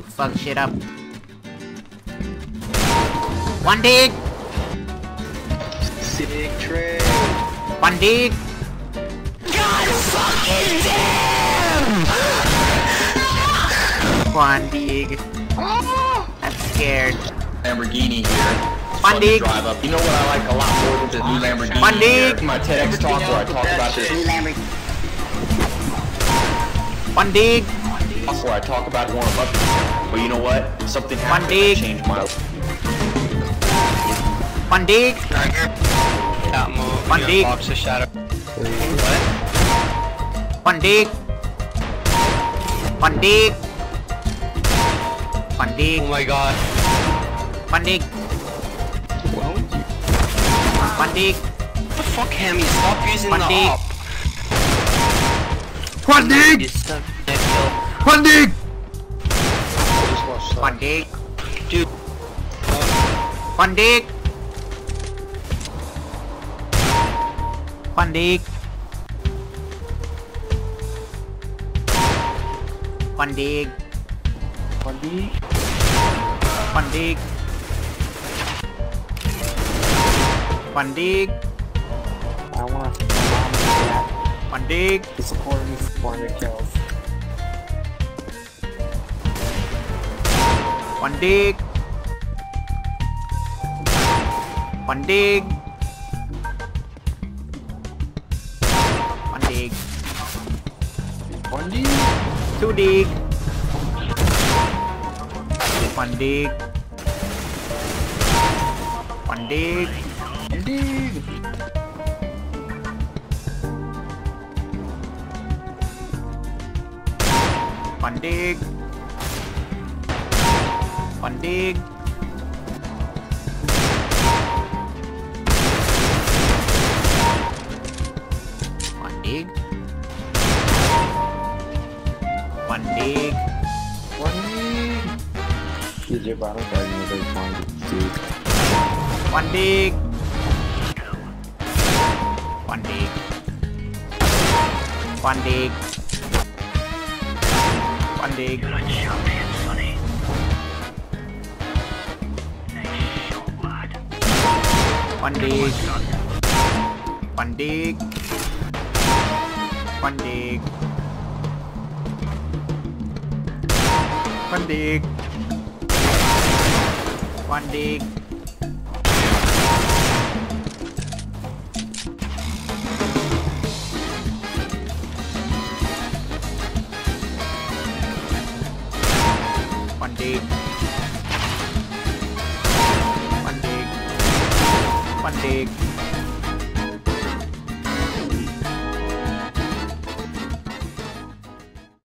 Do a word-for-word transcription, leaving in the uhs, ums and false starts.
to fuck shit up. Juan Deag! Sick trick. Juan Deag! God fucking damn! Juan Deag. I'm scared. Lamborghini here. Juan Deag. Drive up. You know what I like a lot more than this new Lamborghini Juan Deag. here? My TEDx talk where I talk about this. New Lamborghini. Juan Deag. Where I talk about Warren Buffett. But you know what? Something happened that changed my life. Juan Deag. That move. Juan Deag. Box of shadow. What? Juan Deag. Juan Deag. Juan Deag. Oh my god. Juan Deag. Juan Deag. What the fuck, Hammy? Stop using Juan the Deag. op. Juan Deag. You suck. Dick kill. Juan Deag. Just watch Juan that. Deag. Dude. Juan Deag. Juan Deag. Juan Deag. Juan Deag. Juan Deag. Juan Deag. I want to mom and dad Juan Deag. to support me for four hundred kills. Juan Deag. Juan Deag. Juan Deag. Juan Deag. Two Deag. Juan Deag. Juan Deag. Juan Deag. Juan Deag. Juan Deag. Juan Deag. Juan Deag. Juan Deag. D J Battle Garden with a Juan Deag. Juan Deag. Juan Deag. Juan Deag. Juan Deag. Juan Deag. Juan Deag. Juan Deag. Juan Deag. Juan Deag. Juan Deag. Juan Deag. Juan Deag.